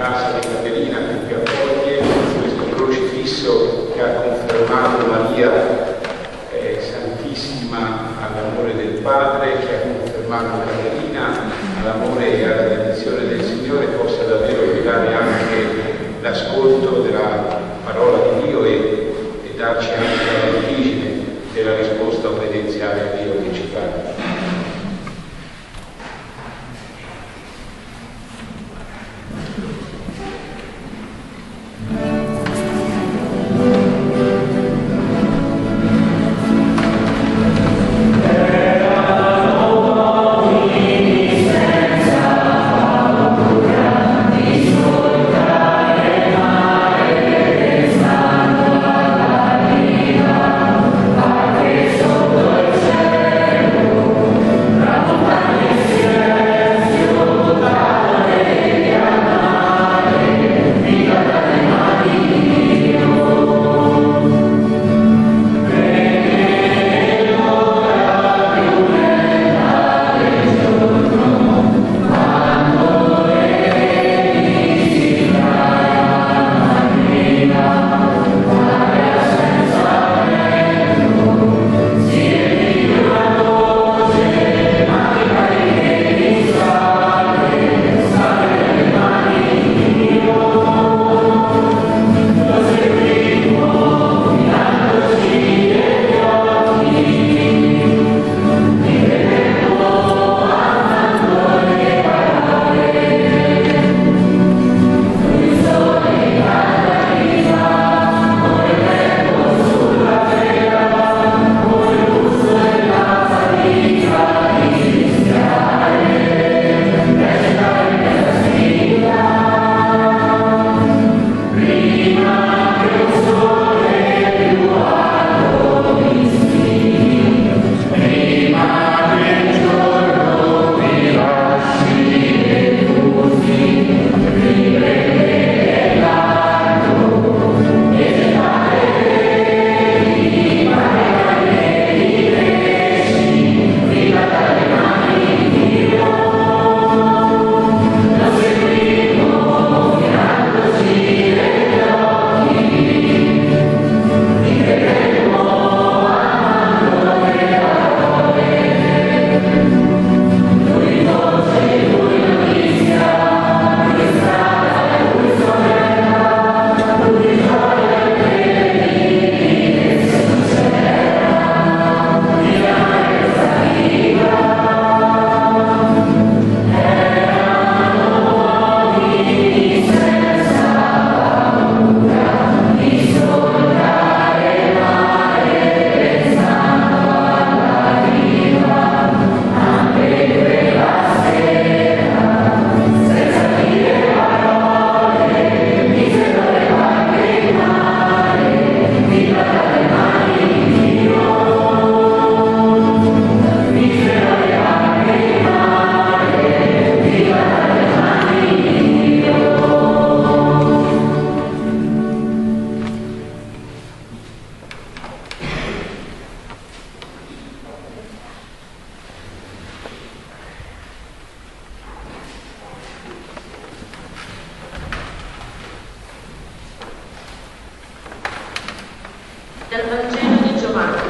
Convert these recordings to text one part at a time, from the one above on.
casa di Caterina che accoglie questo crocifisso che ha confermato Maria Santissima all'amore del Padre, che ha confermato Caterina all'amore e alla benedizione del Signore, possa davvero guidare anche l'ascolto della parola di Dio e darci anche la vertigine della risposta obbedienziale a Dio che ci fa. Dal Vangelo di Giovanni.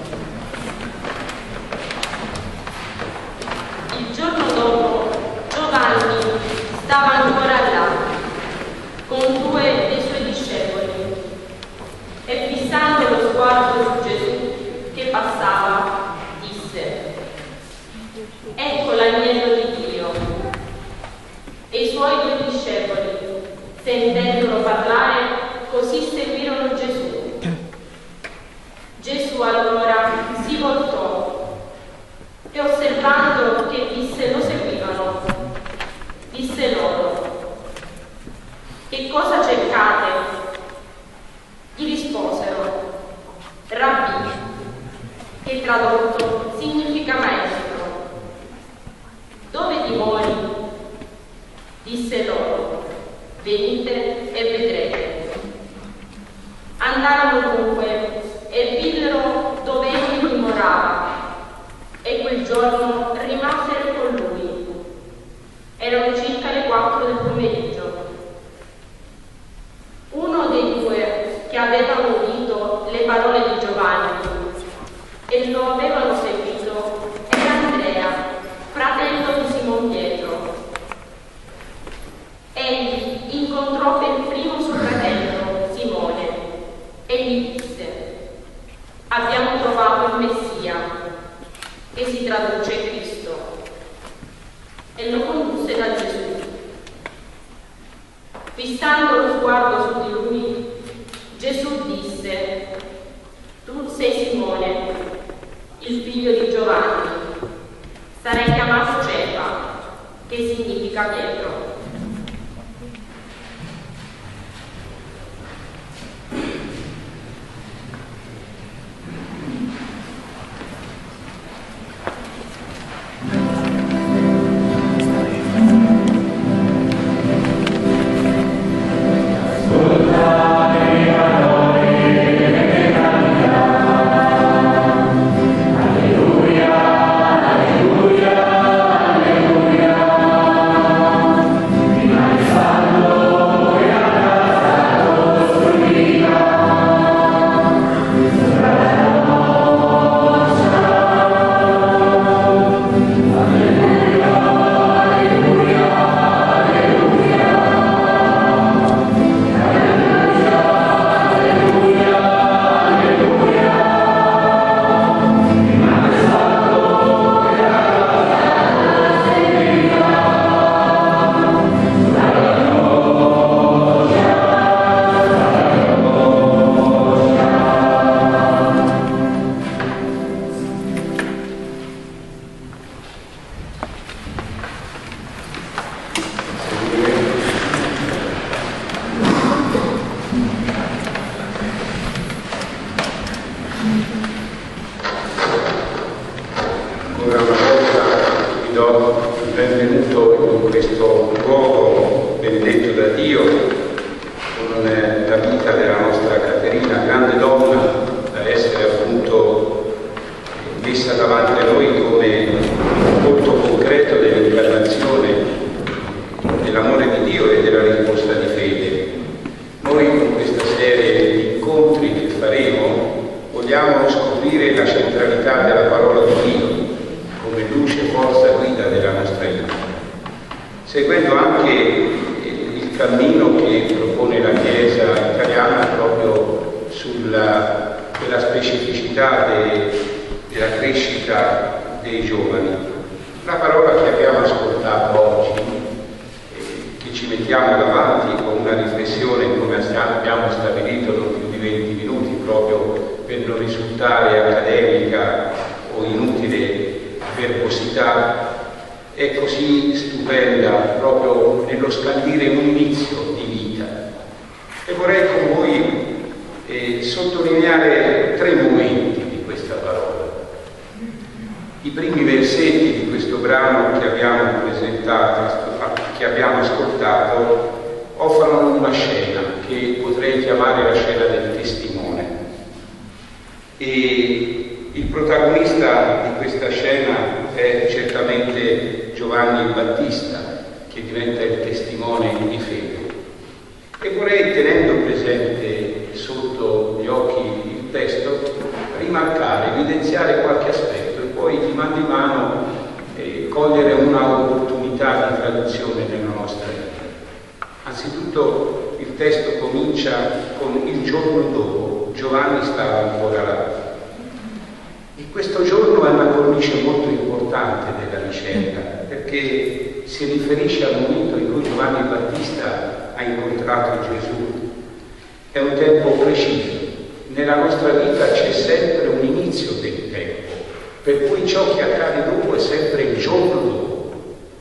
Il giorno dopo Giovanni stava ancora là con due dei suoi discepoli e fissando lo sguardo su Gesù che passava disse: ecco l'agnello di Dio. E i suoi due discepoli, sentendolo parlare, così seguirono Gesù. Gesù allora si voltò e osservando che disse lo seguivano, disse loro: che cosa cercate? Gli risposero: Rabbì, che tradotto significa maestro. Dove dimori? Disse loro: venite e vedrete. Andarono dunque e videro dove egli dimorava, e quel giorno rimasero con lui. Erano circa le 4 del pomeriggio. Fissando lo sguardo su di lui, Gesù disse: tu sei Simone, il figlio di Giovanni. Sarai chiamato Cefa, che significa Pietro. seguendo anche il cammino che propone la Chiesa italiana proprio sulla quella specificità della crescita dei giovani. La parola che abbiamo ascoltato oggi, che ci mettiamo davanti con una riflessione, come abbiamo stabilito, non più di 20 minuti, proprio per non risultare accademica o inutile verbosità, è così stupenda proprio nello scandire un inizio di vita. E vorrei con voi sottolineare 3 momenti di questa parola. I primi versetti di questo brano che abbiamo presentato, che abbiamo ascoltato, offrono una scena che potrei chiamare la scena del testimone. E il protagonista di questa scena è certamente Giovanni il Battista, che diventa il testimone di fede. E vorrei, tenendo presente sotto gli occhi il testo, rimarcare, evidenziare qualche aspetto e poi di mano cogliere una opportunità di traduzione nella nostra vita. Anzitutto il testo comincia con il giorno dopo, Giovanni stava ancora là. E questo giorno è una cornice molto importante della vicenda, perché si riferisce al momento in cui Giovanni Battista ha incontrato Gesù. È un tempo preciso. Nella nostra vita c'è sempre un inizio del tempo, per cui ciò che accade dopo è sempre il giorno dopo.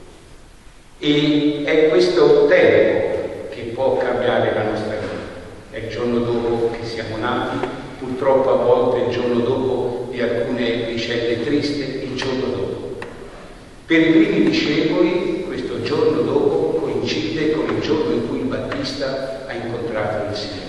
E è questo tempo che può cambiare la nostra vita. È il giorno dopo che siamo nati, purtroppo a volte il giorno dopo di alcune vicende tristi, il giorno dopo. Per i primi discepoli questo giorno dopo coincide con il giorno in cui il Battista ha incontrato il Signore.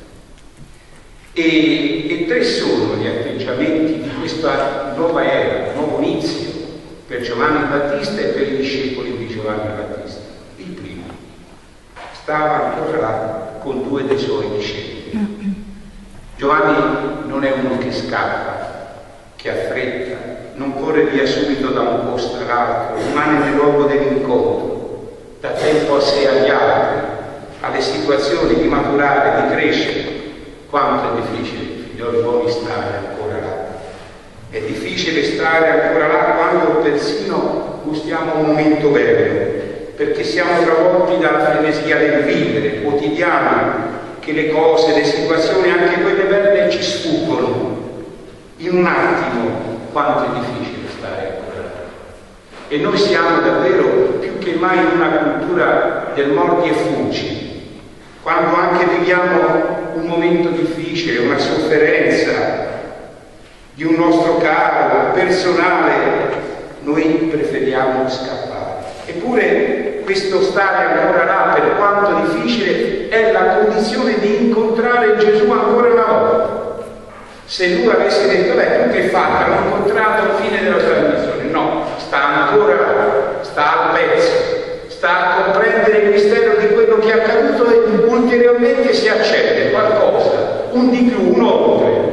E 3 sono gli atteggiamenti di questa nuova era, nuovo inizio per Giovanni Battista e per i discepoli di Giovanni Battista. Il primo, stava ancora là con 2 dei suoi discepoli. Giovanni non è uno che scappa, che ha fretta, non corre via subito da un posto all'altro, rimane nel luogo dell'incontro, dà tempo a sé e agli altri, alle situazioni di maturare, di crescere. Quanto è difficile, figlioli buoni, stare ancora là. È difficile stare ancora là quando persino gustiamo un momento bello, perché siamo travolti dalla frenesia del vivere quotidiano, che le cose, le situazioni, anche quelle belle, ci sfuggono. In un attimo quanto è difficile stare ancora. E noi siamo davvero più che mai in una cultura del mordi e fuggi. Quando anche viviamo un momento difficile, una sofferenza di un nostro caro personale, noi preferiamo scappare. Eppure questo stare ancora là, per quanto difficile, è la condizione di incontrare Gesù ancora una volta. Se lui avesse detto, beh, tutto è fatto, l'ho incontrato alla fine della trasmissione, no, sta ancora là, sta al pezzo, sta a comprendere il mistero di quello che è accaduto e ulteriormente si accende qualcosa, un di più, un oltre.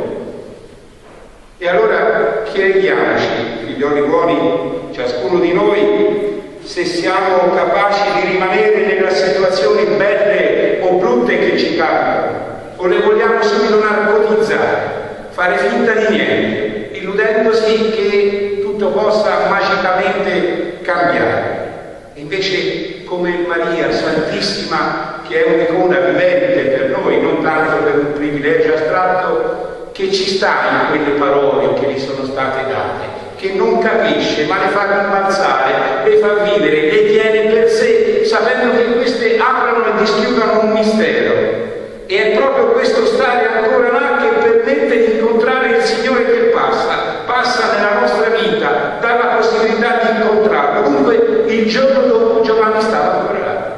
E allora chiediamoci, figlioli buoni, ciascuno di noi, se siamo capaci di rimanere nelle situazioni belle o brutte che ci capitano, o le vogliamo subito narcotizzare, fare finta di niente, illudendosi che tutto possa magicamente cambiare. E invece, come Maria Santissima, che è un'icona vivente per noi, non tanto per un privilegio astratto, che ci sta in quelle parole che gli sono state date, che non capisce, ma le fa rimbalzare, le fa vivere, le tiene per sé, sapendo che queste aprono e dischiudono un mistero. E è proprio questo stare ancora là che permette di incontrare il Signore che passa nella nostra vita, dà la possibilità di incontrarlo. Dunque il giorno dopo Giovanni stava ancora là.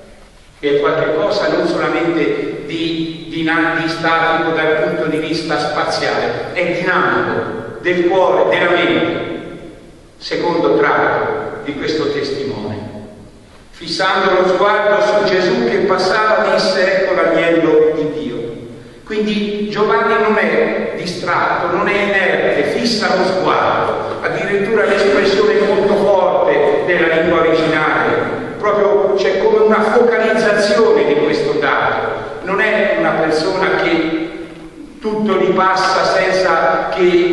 È qualche cosa non solamente di statico dal punto di vista spaziale, è dinamico, del cuore, della mente. Secondo tratto di questo testimone. Fissando lo sguardo su Gesù che passava, disse, ecco l'agnello di Dio. Quindi Giovanni non è distratto, non è inerte, fissa lo sguardo. Addirittura l'espressione molto forte della lingua originale, proprio c'è come una focalizzazione di questo dato. Non è una persona che tutto gli passa senza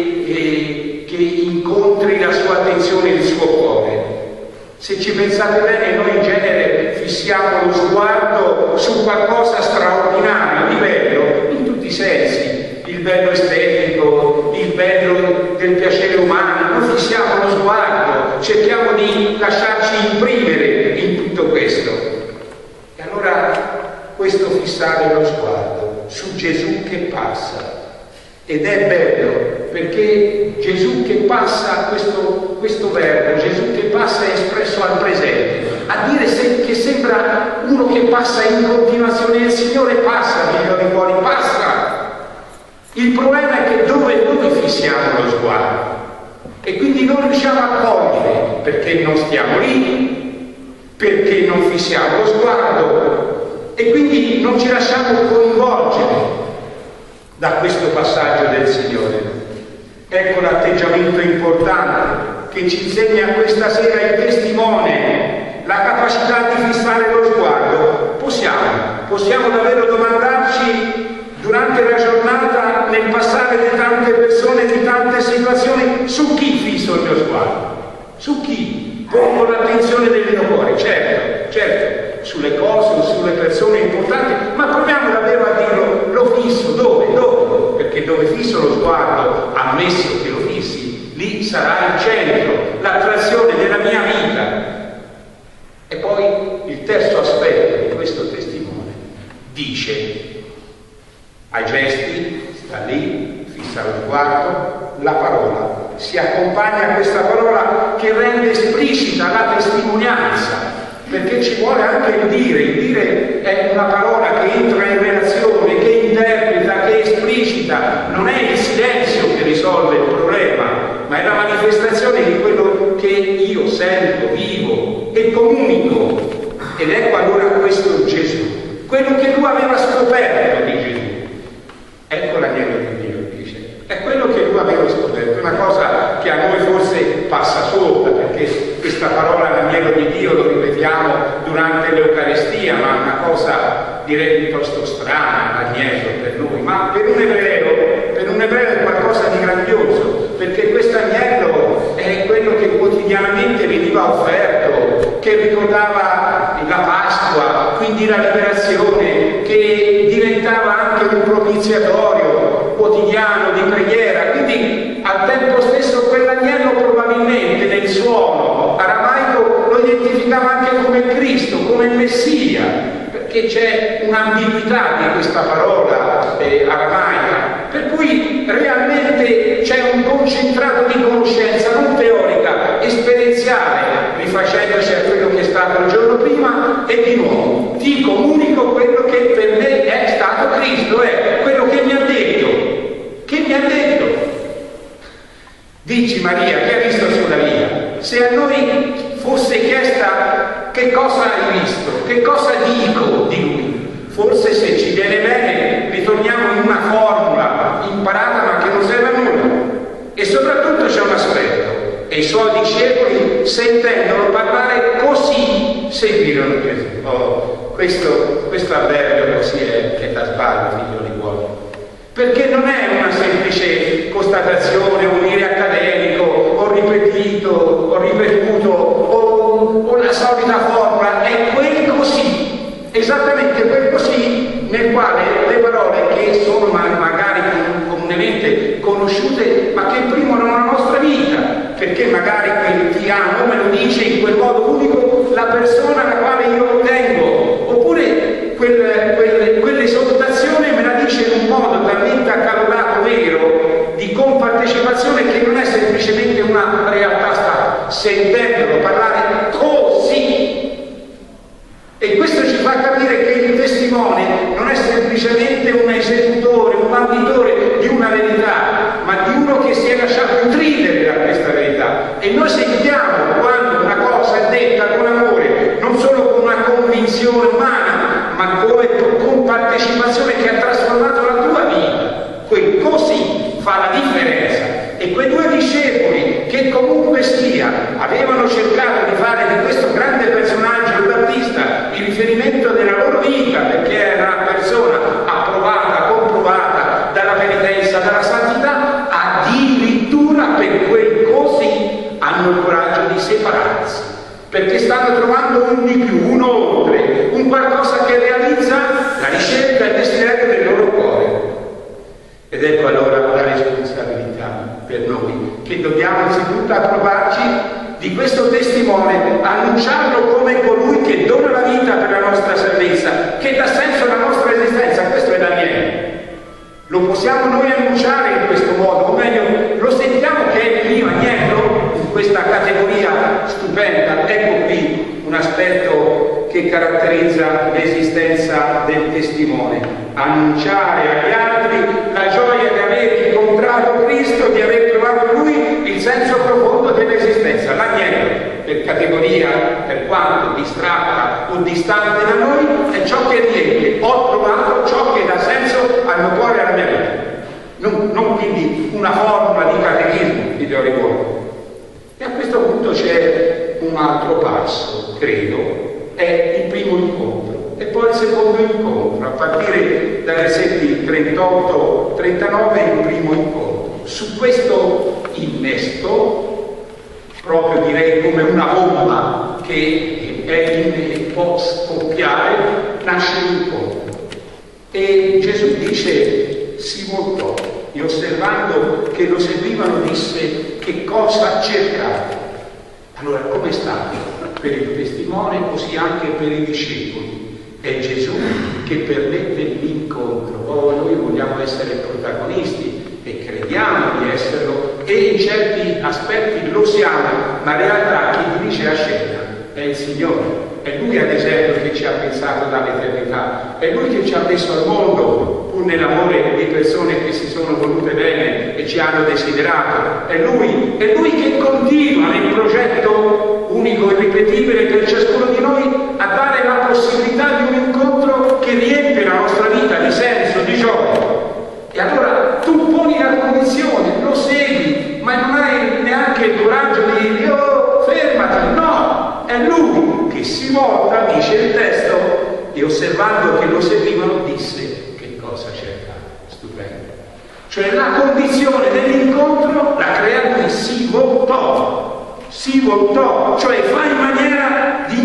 che incontri la sua attenzione e il suo cuore. Se ci pensate bene, noi in genere fissiamo lo sguardo su qualcosa straordinario, di bello, in tutti i sensi, il bello estetico, il bello del piacere umano, noi fissiamo lo sguardo, cerchiamo di lasciarci imprimere in tutto questo. E allora questo fissare lo sguardo su Gesù che passa. Ed è bello perché Gesù che passa, questo verbo, Gesù che passa è espresso al presente, a dire che sembra uno che passa in continuazione. Il Signore passa, figlioli buoni, passa. Il problema è che dove noi fissiamo lo sguardo e quindi non riusciamo a cogliere, perché non stiamo lì, perché non fissiamo lo sguardo e quindi non ci lasciamo coinvolgere da questo passaggio del Signore. Ecco l'atteggiamento importante che ci insegna questa sera il testimone, la capacità di fissare lo sguardo. Possiamo davvero domandarci durante la giornata, nel passare di tante persone, di tante situazioni, su chi fisso il mio sguardo? Su chi? Pongo l'attenzione del mio cuore, certo, sulle cose o sulle persone importanti, ma proviamo davvero a dirlo, lo fisso, dove? Perché dove fisso lo sguardo, ammesso che lo fissi, lì sarà il centro, l'attrazione della mia vita. E poi il terzo aspetto di questo testimone dice, ai gesti, sta lì, fissa lo sguardo, la parola, si accompagna a questa parola che rende esplicita la testimonianza, perché ci vuole anche il dire è una parola che entra in relazione, che interpreta, che esplicita, non è il silenzio che risolve il problema, ma è la manifestazione di quello che io sento, vivo e comunico. Ed ecco allora questo Gesù, quello che lui aveva scoperto di Gesù. Ecco l'agnello di Dio, dice. È quello che lui aveva scoperto, una cosa che a noi forse passa sopra, perché questa parola l'agnello di Dio lo ripetiamo durante l'Eucaristia, ma è una cosa direi piuttosto strana, l'agnello per noi, ma per un ebreo è qualcosa di grandioso, perché questo agnello è quello che quotidianamente veniva offerto che ricordava la Pasqua, quindi la liberazione, che diventava anche un propiziatorio quotidiano di preghiera, quindi al tempo stesso quell'agnello probabilmente nel suono aramaico lo identificava anche come Cristo, come il Messia, perché c'è un'ambiguità di questa parola aramaica, per cui realmente c'è un concentrato di conoscenza non teorica, esperienziale, rifacendosi a quello che è stato il giorno prima, e di nuovo ti comunico quello che per me è stato Cristo, è quello che mi ha detto. Che mi ha detto? Dici Maria, che ha visto sulla via? Se a noi fosse chiesta che cosa hai visto, che cosa dico di lui, forse se ci viene bene ritorniamo in una formula imparata ma che non serve a nulla. E soprattutto c'è un aspetto, e i suoi discepoli, sentendolo parlare così, seguirono Gesù. Questo avverbio così è da sbaglio, figlioli buoni, perché non è una semplice constatazione, un dire accademico, o ripetuto, o la solita formula, è quel così, esattamente quel così, nel quale le parole che sono magari comunemente conosciute, ma che imprimono la nostra vita, perché magari quel ti amo me lo dice in quel modo unico la persona alla quale io tengo, oppure quell'esortazione me la dice in un modo talmente accalorato, vero, di compartecipazione, che non è semplicemente una realtà, sta sentendolo parlare così. E questo ci fa capire che il testimone non è semplicemente un esecutore, un banditore di una verità, ma di uno che si è lasciato intridere da questa verità. E noi sentiamo quando una cosa è detta con amore, non solo con una convinzione umana, ma con partecipazione che ha trasformato la tua vita. Quel così fa la differenza. E quei due discepoli, che comunque sia, avevano cercato di fare di questo grande personaggio, il Battista, il riferimento della loro vita, perché era una persona approvata, comprovata dalla penitenza, dalla santità, addirittura per quel così hanno il coraggio di separarsi, perché stanno trovando un di più, un oltre, un qualcosa che realizza la ricerca e il desiderio del loro cuore. Ed ecco allora la responsabilità per noi, che dobbiamo anzitutto approvarci di questo testimone, annunciarlo come colui che dona la vita per la nostra salvezza, che dà senso alla nostra esistenza. Questo è Daniele. Lo possiamo noi annunciare in questo modo, o meglio, lo sentiamo che è il primo agnello in questa categoria stupenda. Ecco qui un aspetto che caratterizza l'esistenza del testimone: annunciare agli altri la gioia di aver incontrato Cristo, di aver trovato in Lui il senso profondo dell'esistenza. L'agnello, per categoria, per quanto distratta o distante da noi, è ciò che riempie. Ho trovato ciò che dà senso al mio cuore e alla mia vita. Non quindi una formula di catechismo, figlioli buoni. E a questo punto c'è un altro passo, credo, è il primo incontro. E poi il secondo incontro, a partire dai versetti 38-39, il primo incontro. Su questo innesto, proprio direi come una bomba che può scoppiare, nasce l'incontro. E Gesù dice, si voltò, e osservando che lo seguivano disse: che cosa cercate? Allora, come è stato per il testimone, così anche per i discepoli. È Gesù che permette l'incontro. Noi vogliamo essere protagonisti e crediamo di esserlo, e in certi aspetti lo siamo, ma in realtà chi dirige la scena è il Signore. È Lui, ad esempio, che ci ha pensato dall'eternità, è Lui che ci ha messo al mondo, pur nell'amore di persone che si sono volute bene e ci hanno desiderato. È Lui che continua nel progetto unico e irripetibile per ciascuno di noi a dare la possibilità di un incontro che riempie la nostra vita di senso, di gioia. E allora tu poni la condizione, lo segui, ma non hai neanche il coraggio di dire: oh, fermati. No, è Lui che si volta, dice il testo, e osservando che lo seguivano disse: che cosa cercate? Stupendo. Cioè la condizione dell'incontro la crea Lui, si voltò, cioè fa in maniera di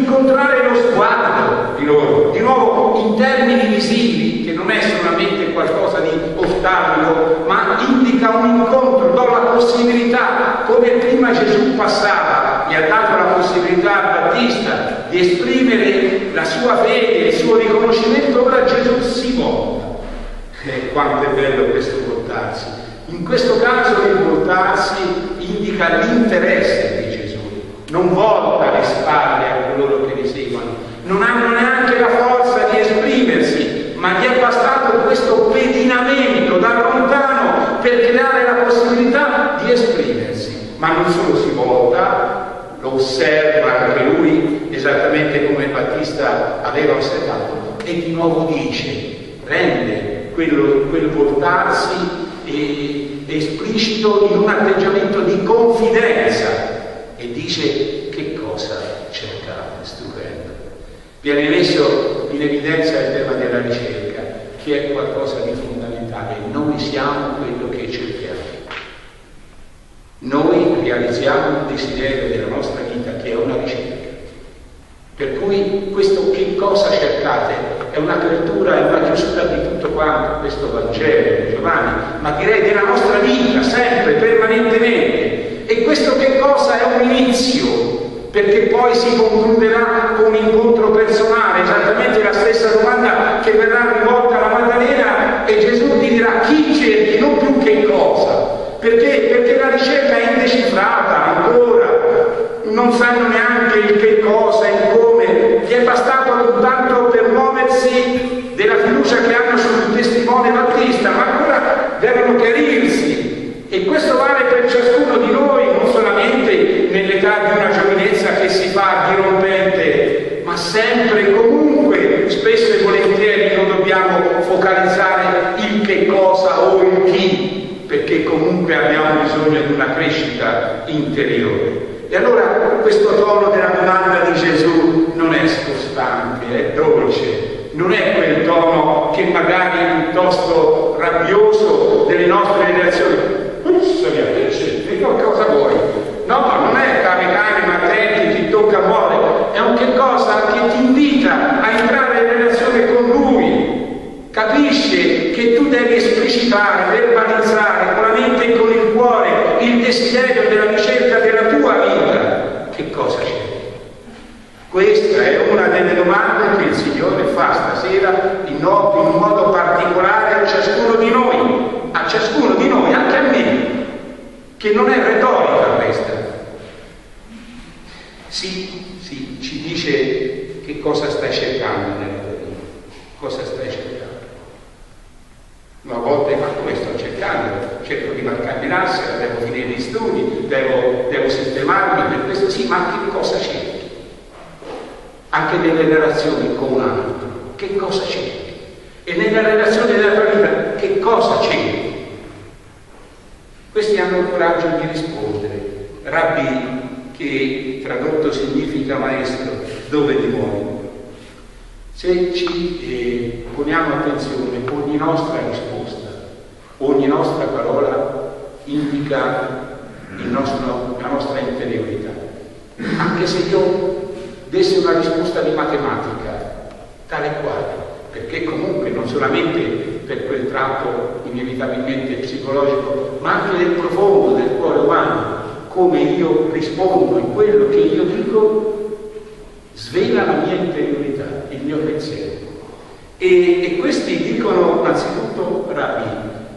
di esprimere la sua fede, il suo riconoscimento, ora Gesù si volta. Quanto è bello questo voltarsi. In questo caso il voltarsi indica l'interesse di Gesù, non volta le spalle a coloro che li seguono, non hanno neanche la forza di esprimersi, ma gli è bastato questo pedinamento da lontano per creare la possibilità di esprimersi. Ma non solo si volta, lo osserva anche lui, esattamente come Battista aveva osservato, e di nuovo dice, rende quel voltarsi esplicito in un atteggiamento di confidenza e dice: che cosa cercate, stupendo. Viene messo in evidenza il tema della ricerca, che è qualcosa di fondamentale. Noi siamo quello che cerchiamo. Noi realizziamo un desiderio della nostra vita che è una ricerca. Per cui questo che cosa cercate è un'apertura e una chiusura di tutto quanto, questo Vangelo di Giovanni, ma direi della nostra vita, sempre, permanentemente. E questo che cosa è un inizio, perché poi si concluderà con un incontro personale, esattamente la stessa domanda che verrà rivolta alla Maddalena, e Gesù ti dirà: chi cerchi, non più che cosa. Perché? Perché la ricerca è indecifrata ancora, non sanno neanche il che cosa, il come. Gli è bastato soltanto per muoversi della fiducia che hanno sul testimone Battista, ma ancora devono chiarirsi. E questo vale per ciascuno di noi, non solamente nell'età di una giovinezza che si fa dirompente, ma sempre e comunque, spesso e volentieri non dobbiamo focalizzare il che cosa o il chi, perché comunque abbiamo bisogno di una crescita interiore. E allora questo tono della domanda di Gesù non è scostante, è dolce, non è quel tono che magari è piuttosto rabbioso delle nostre reazioni. Che cosa vuoi? No, non è cane ma attenti, ti tocca muore, è un che cosa che ti invita a entrare in relazione con Lui. Capisce che tu devi esplicitare, verbalizzare con la mente e con il cuore il desiderio della ricerca della tua vita. Che cosa c'è? Questa è una delle domande che il Signore fa stasera in un modo particolare a ciascuno di noi, anche a me, che non è retorica questa. Sì, ci dice che cosa stai cercando nella tua vita, cosa stai cercando. Una volta, ma come sto cercando? Cerco di marcarmi l'ansia, devo finire gli studi, devo sistemarmi per questo. Sì, ma che cosa cerchi? Anche nelle relazioni con un altro, che cosa cerchi? E nella relazione della tua vita, che cosa cerchi? Questi hanno il coraggio di rispondere. Rabbi, che tradotto significa maestro, dove dimori? Se ci poniamo attenzione, ogni nostra risposta, ogni nostra parola indica la nostra interiorità. Anche se io dessi una risposta di matematica, tale quale, perché comunque non solamente per quel tratto inevitabilmente psicologico, ma anche del profondo del cuore umano, come io rispondo in quello che io dico, svela la mia interiorità, il mio pensiero. E questi dicono anzitutto Rabbi,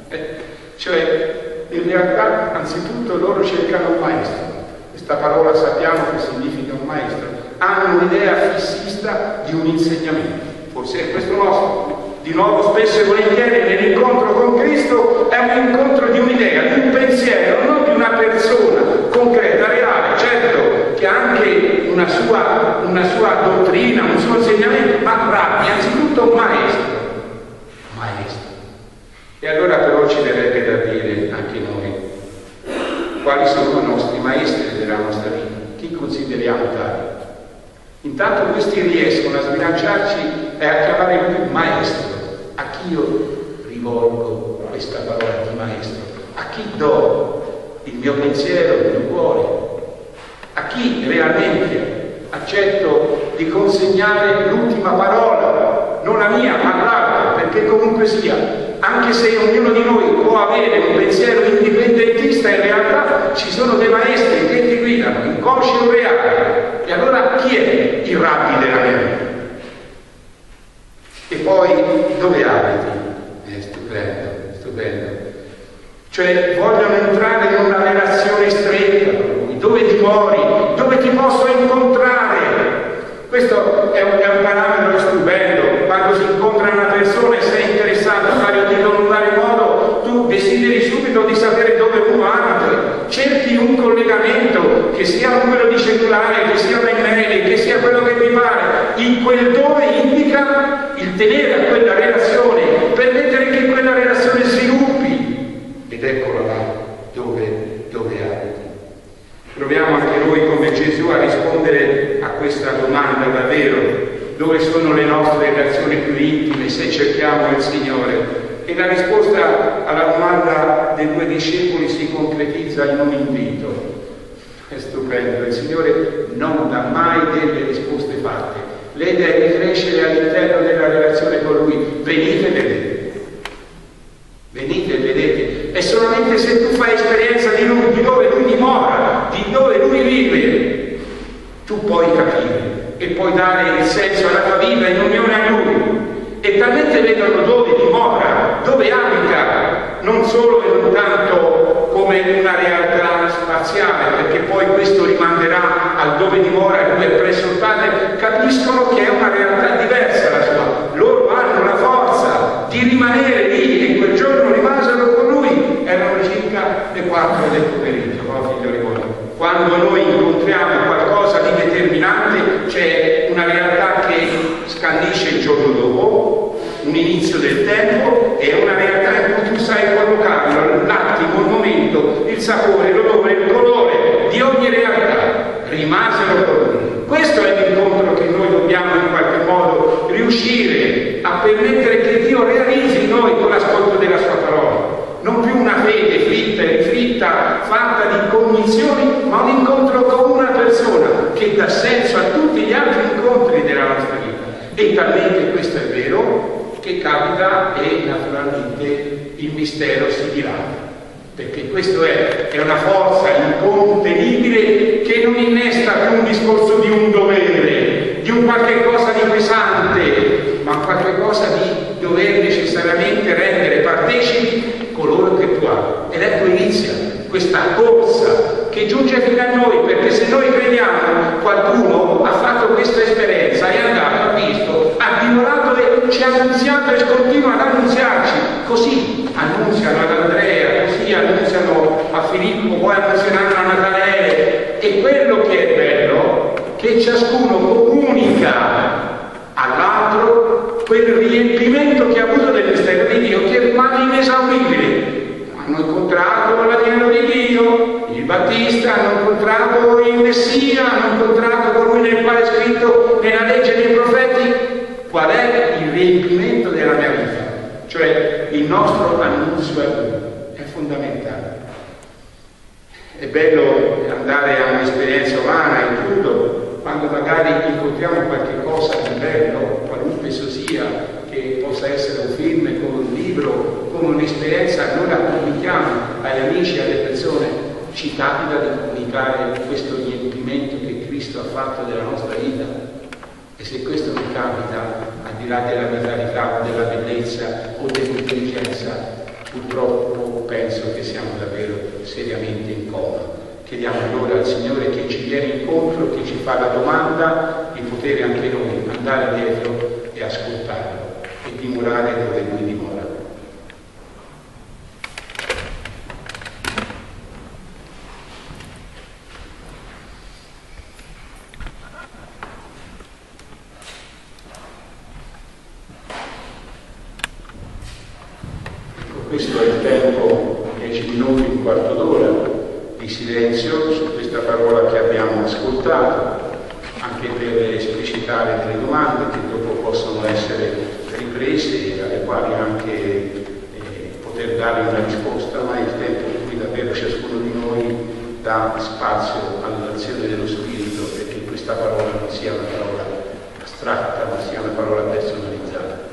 cioè in realtà anzitutto loro cercano un maestro. Questa parola sappiamo che significa un maestro. Hanno un'idea fissista di un insegnamento, forse è questo nostro. Di nuovo, spesso e volentieri nell'incontro con Cristo è un incontro di un'idea, di un pensiero, non di una persona concreta, reale, certo che ha anche una sua dottrina, un suo insegnamento, ma Rabbi, anzitutto un maestro. E allora però ci verrebbe da dire anche noi quali sono i nostri maestri della nostra vita, chi consideriamo tali. Intanto questi riescono a sbilanciarci e a chiamare lui maestro. A chi io rivolgo questa parola di maestro? A chi do il mio pensiero, il mio cuore? A chi realmente accetto di consegnare l'ultima parola, non la mia ma l'altra, perché comunque sia, anche se ognuno di noi può avere un pensiero indipendentista, in realtà ci sono dei maestri che ti guidano, inconsci o reali. E allora chi è il Rabbi cioè vogliono entrare in una relazione stretta con Lui. Dove dimori? Dove ti posso incontrare? Questo è un parametro stupendo. Quando si incontra una persona e sei interessato a fare in un vari modo, tu desideri subito di sapere dove uno abita, cerchi un collegamento, che sia un numero di cellulare, che sia un'email, che sia quello che ti pare. In quel dove indica il tenere a quella relazione, permettere che quella relazione sviluppi. Ed eccola là, dove abiti. Proviamo anche noi come Gesù a rispondere a questa domanda davvero. Dove sono le nostre relazioni più intime se cerchiamo il Signore? E la risposta alla domanda dei due discepoli si concretizza in un invito. È stupendo, il Signore non dà mai delle risposte fatte. L'idea è di crescere all'interno della relazione con Lui. Venite e vedete. Venite e vedete. E solamente se tu fai esperienza di Lui, di dove Lui dimora, di dove Lui vive, tu puoi capire e puoi dare il senso alla tua vita in unione a Lui. E talmente vedono dove dimora, dove abita, non solo e non tanto come una realtà spaziale, perché poi questo rimanderà al dove dimora e dove è presso il Padre, capiscono che è una realtà diversa la sua. Loro hanno la forza di rimanere lì, e quel giorno rimasero con Lui. Erano circa le 4 del pomeriggio, no, figlioli miei? Quando noi incontriamo qualcosa di determinante, c'è una realtà che scandisce il giorno dopo, un inizio del tempo, e una realtà in cui tu sai collocarlo, l'attimo, il momento, il sapore, l'odore, il colore di ogni realtà. Rimasero con Lui. Questo è l'incontro che noi dobbiamo in qualche modo riuscire a permettere che Dio realizzi in noi con l'ascolto della Sua parola. Non più una fede fritta e rifritta, fatta di cognizioni, ma un incontro con una persona che dà senso a tutti gli altri incontri della nostra vita. E talmente questo è vero che capita e naturalmente il mistero si dilata. Perché questo è una forza incontenibile che non innesta più un discorso di un dovere, di un qualche cosa di pesante, ma qualche cosa di dover necessariamente rendere partecipi coloro che tu ami. Ed ecco inizia questa corsa che giunge fino a noi, perché se noi crediamo qualcuno ha fatto questa esperienza, è andato, ha visto, ha dimorato e ci ha annunziato e continua ad annunziarci. Così annunziano ad Andrea, così annunziano a Filippo, poi annunzieranno a Natanele. E quello che è bello, che ciascuno comunica all'altro quel riempimento che ha avuto del mistero di Dio, che rimane inesauribile. Hanno incontrato l'Agnello di Dio, il Battista, hanno incontrato il Messia, hanno incontrato colui nel quale è scritto nella legge dei profeti. Qual è il riempimento della mia vita? Cioè il nostro annunzio a Lui è fondamentale. È bello andare a un'esperienza umana, e chiudo, quando magari incontriamo qualche cosa di bello, qualunque esso sia, che possa essere un film, come un libro, come un'esperienza, noi la comunichiamo agli amici, alle persone. Ci capita di comunicare questo riempimento che Cristo ha fatto della nostra vita? E se questo non capita, al di là della vitalità, della bellezza o dell'intelligenza, purtroppo penso che siamo davvero seriamente in coma. Chiediamo allora al Signore che ci viene incontro, che ci fa la domanda di poter anche noi andare dietro e ascoltarlo e dimorare dove Lui dimora. Questo è il tempo, 10 minuti, un quarto d'ora di silenzio su questa parola che abbiamo ascoltato, anche per esplicitare delle domande che dopo possono essere riprese e alle quali anche poter dare una risposta, ma è il tempo in cui davvero ciascuno di noi dà spazio all'azione dello Spirito, perché questa parola non sia una parola astratta, ma sia una parola personalizzata.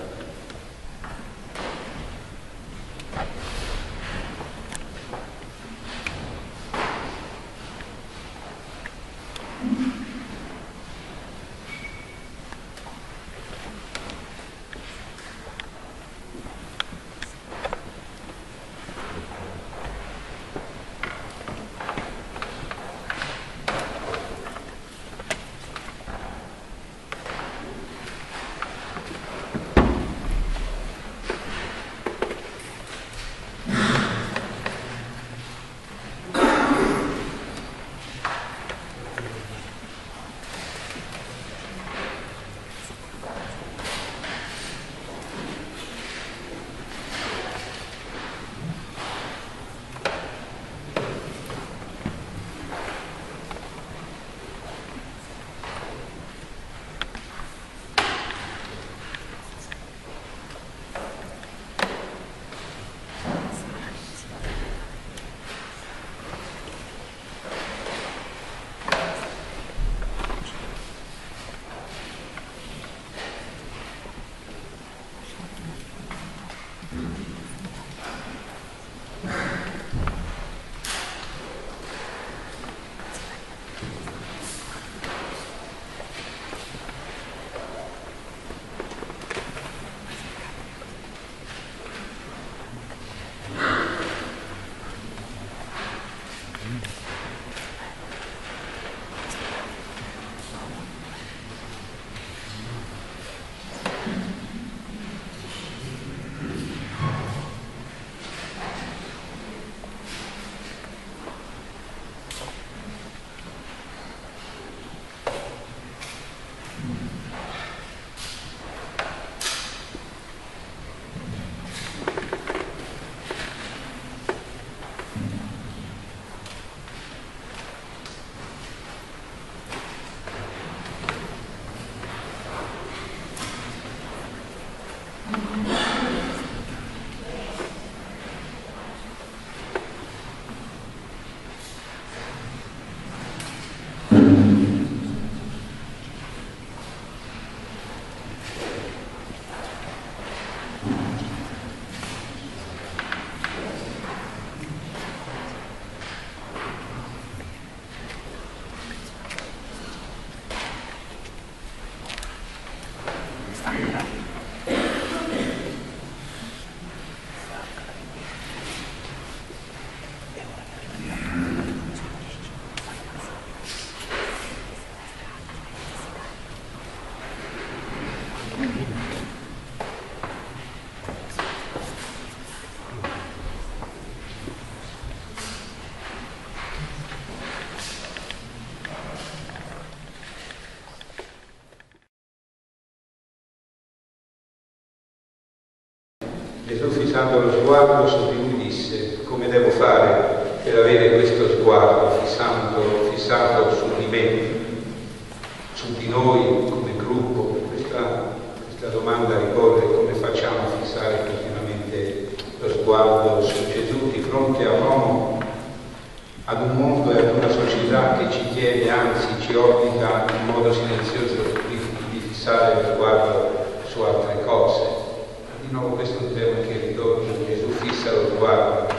Gesù, fissando lo sguardo su di lui, disse: come devo fare per avere questo sguardo fissato su di me, su di noi come gruppo? Questa domanda ricorre: come facciamo a fissare continuamente lo sguardo su Gesù di fronte a un uomo, ad un mondo e ad una società che ci chiede, anzi ci obbliga in modo silenzioso di fissare lo sguardo su altre cose? Di nuovo questo è un tema che ritorna: Gesù fissa lo sguardo.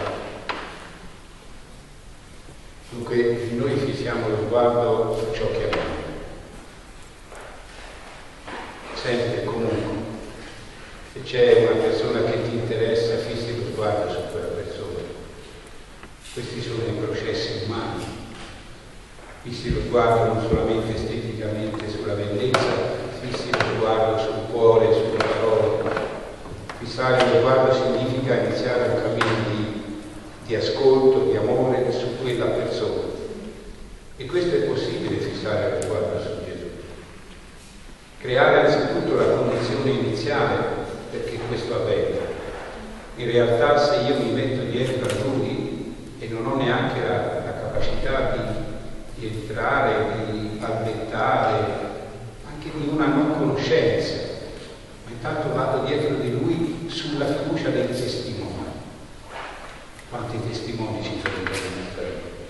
Dunque noi fissiamo lo sguardo su ciò che abbiamo, sempre e comunque. Se c'è una persona che ti interessa, fissi lo sguardo su quella persona. Questi sono i processi umani. Fissi lo sguardo non solamente esteticamente sulla bellezza, fissi lo sguardo sul cuore, sulle parole. Fissare lo sguardo significa iniziare un cammino di ascolto, di amore su quella persona. E questo è possibile, fissare lo sguardo su Gesù. Creare anzitutto la condizione iniziale perché questo avvenga. In realtà, se io mi metto dietro a Lui e non ho neanche la capacità di entrare, di albettare, anche di una non conoscenza, ma intanto vado dietro di Lui sulla fiducia del testimone. Quanti testimoni ci sono nella nostra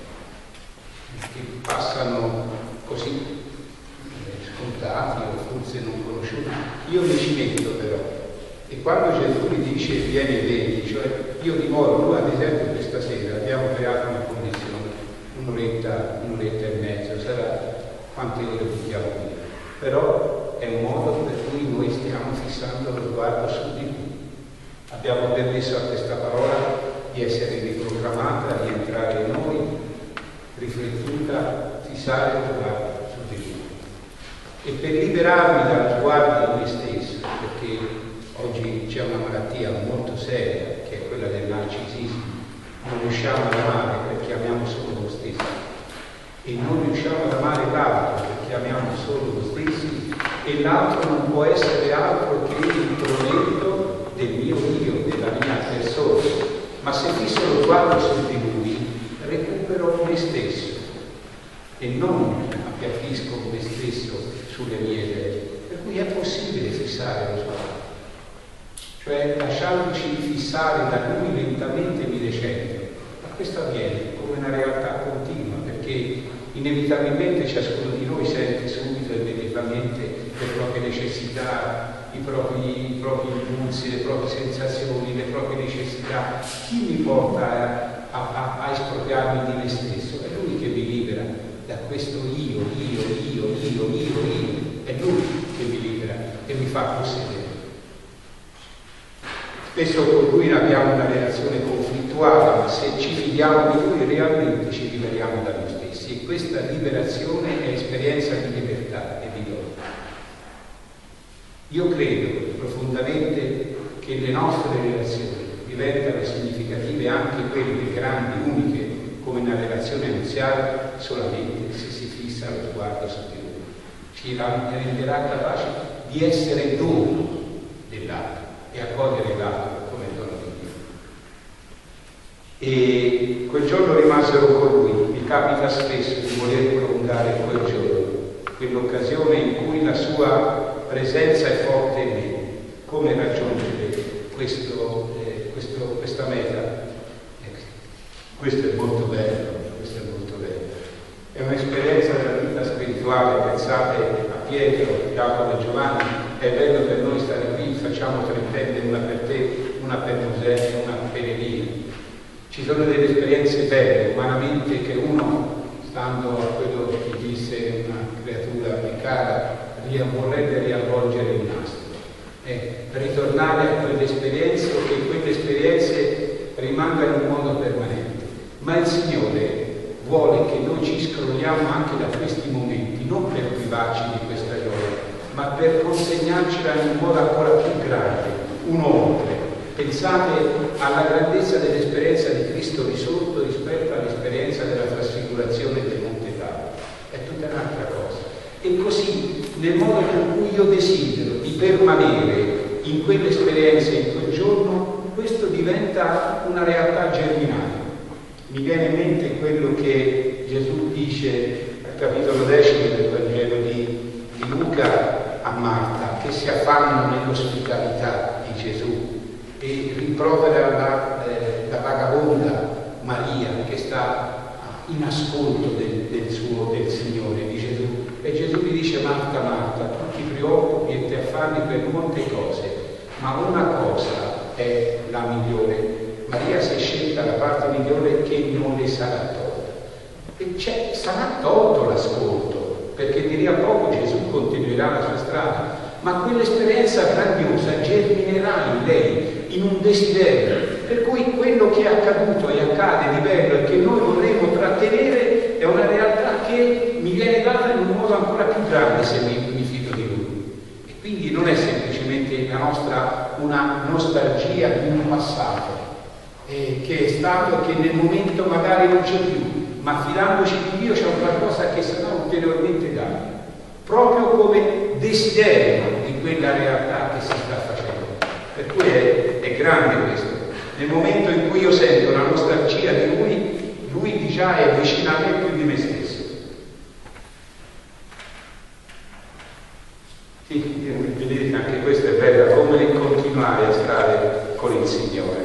vita? Che passano così scontati o forse non conosciuti. Io mi ci metto però. E quando Gesù mi dice vieni e vedi, cioè io dimoro, noi ad esempio questa sera abbiamo creato una condizione, un'oretta e mezza, sarà quante ore buttiamo qui. Però è un modo per cui noi stiamo fissando lo sguardo su di Lui. Abbiamo permesso a questa parola di essere riprogrammata, di entrare in noi, riflettuta, fissare lo sguardo su di Lui. E per liberarmi dallo sguardo di me stesso, perché oggi c'è una malattia molto seria, che è quella del narcisismo, non riusciamo ad amare perché amiamo solo noi stessi, e non riusciamo ad amare l'altro perché amiamo solo noi stessi, e l'altro non può essere altro che il prodotto del mio io, della mia persona. Ma se fisso lo sguardo su di Lui, recupero me stesso e non appiattisco me stesso sulle mie idee. Per cui è possibile fissare lo sguardo. Cioè, lasciandoci fissare da Lui lentamente mi decentro. Ma questo avviene come una realtà continua, perché inevitabilmente ciascuno di noi sente subito e immediatamente le proprie necessità, i propri impulsi, le proprie sensazioni, le proprie necessità. Chi mi porta a espropriarmi di me stesso? È Lui che mi libera da questo io. È Lui che mi libera e mi fa possedere. Spesso con Lui abbiamo una relazione conflittuale, ma se ci fidiamo di Lui realmente ci liberiamo da noi stessi, e questa liberazione è esperienza di libertà e di gioia. Io credo profondamente che le nostre relazioni diventano significative, anche quelle grandi, uniche, come una relazione nuziale, solamente se si fissa lo sguardo su di Lui. Ci renderà capaci di essere dono dell'altro e accogliere l'altro come dono di Dio. E quel giorno rimasero con Lui. Mi capita spesso di voler prolungare quel giorno, quell'occasione in cui la Sua presenza è forte in me. Come raggiungere questa meta? Questo è molto bello, È un'esperienza della vita spirituale. Pensate a Pietro, Giacomo e Giovanni. È bello per noi stare qui, facciamo 3 tende, una per te, una per Mosè e una per Elia. Ci sono delle esperienze belle, umanamente, che uno, stando a quello che disse una creatura più cara, vorrebbe riavvolgere il nastro. Ritornare a quelle esperienze e che quelle esperienze rimangano in modo permanente. Ma il Signore vuole che noi ci scrolliamo anche da questi momenti, non per privarci di questa gioia, ma per consegnarcela in un modo ancora più grande, un oltre. Pensate alla grandezza dell'esperienza di Cristo risorto rispetto all'esperienza della trasfigurazione del Monte Tabor. È tutta un'altra cosa. E così, nel modo con cui io desidero di permanere in quell'esperienza, in quel giorno, questo diventa una realtà germinale. Mi viene in mente quello che Gesù dice al capitolo 10 del Vangelo di Luca a Marta, che si affannano nell'ospitalità di Gesù, e rimprovera la vagabonda Maria che sta in ascolto del Signore, di Gesù. E Gesù gli dice: Marta, Marta, tu ti preoccupi e ti affanni per molte cose, ma una cosa è la migliore. Maria si è scelta la parte migliore che non le sarà tolta. E sarà tolto l'ascolto, perché di lì a poco Gesù continuerà la sua strada, ma quell'esperienza grandiosa germinerà in lei, in un desiderio, per cui quello che è accaduto e accade di bello e che noi vorremmo trattenere è una realtà che mi viene data in un modo ancora più grande se mi fido di Lui. E quindi non è semplicemente la nostra una nostalgia di un passato che è stato, che nel momento magari non c'è più, ma fidandoci di Dio c'è qualcosa che sarà ulteriormente dato, proprio come desiderio di quella realtà che si sta facendo. Per cui è grande questo. Nel momento in cui io sento la nostalgia di Lui già è vicino a me più di me stesso. Sì, vedete, anche questo è bello, come continuare a stare con il Signore.